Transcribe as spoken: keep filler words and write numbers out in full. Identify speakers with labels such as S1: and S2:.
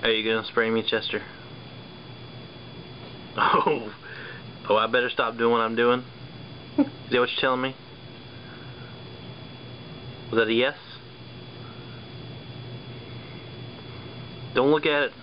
S1: Are you gonna spray me, Chester? Oh, oh! I better stop doing what I'm doing. Is that what you're telling me? Was that a yes? Don't look at it.